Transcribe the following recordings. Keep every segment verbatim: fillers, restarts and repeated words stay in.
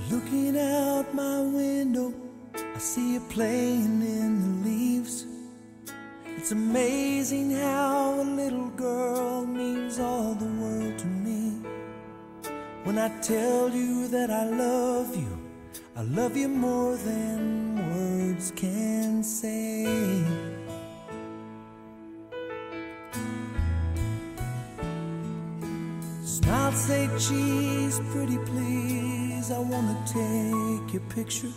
Looking out my window, I see you playing in the leaves. It's amazing how a little girl means all the world to me. When I tell you that I love you, I love you more than words can say. Smile, say cheese, pretty please, I wanna take your picture.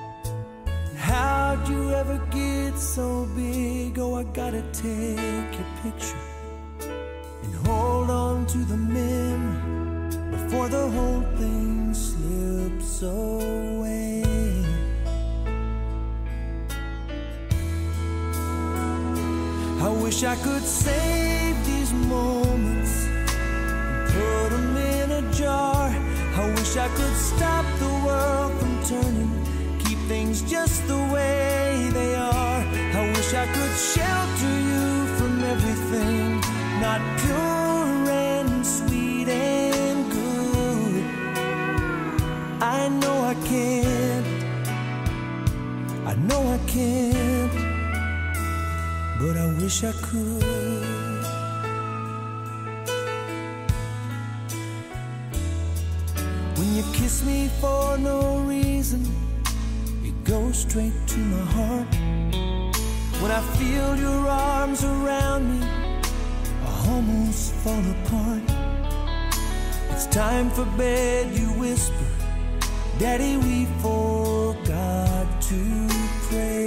How'd you ever get so big? Oh, I gotta take your picture and hold on to the memory before the whole thing slips away. I wish I could save these moments and put them in a jar. I wish I could stop the world from turning, keep things just the way they are. I wish I could shelter you from everything not pure and sweet and good. I know I can't, I know I can't, but I wish I could. When you kiss me for no reason, it goes straight to my heart. When I feel your arms around me, I almost fall apart. It's time for bed, you whisper, Daddy, we forgot to pray.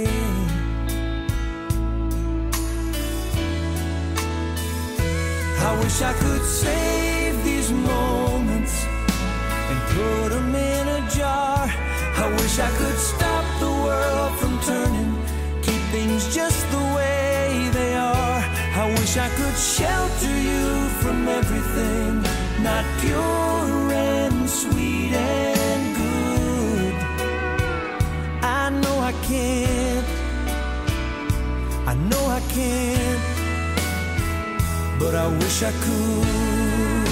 I wish I could save these moments and put them in a jar. I wish I could stop the world from turning, keep things just the way they are. I wish I could shelter you from everything not pure and sweet and good. I know I can't, I know I can't, but I wish I could.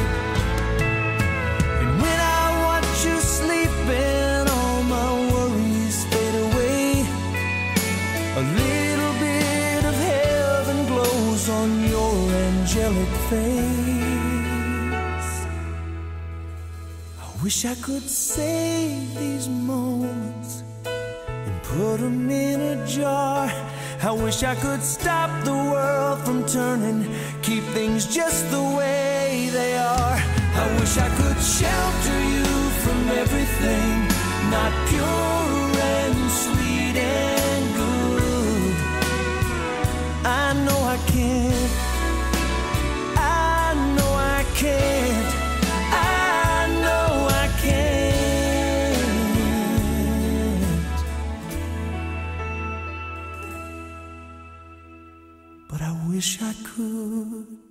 And when I watch you sleeping, all my worries fade away. A little bit of heaven glows on your angelic face. I wish I could save these moments and put them in a jar. I wish I could stop the world from turning, keep things just the way they are. I wish I could shelter you from everything not pure and sweet and good. I know I can't, I know I can't, I know I can't, but I wish I could.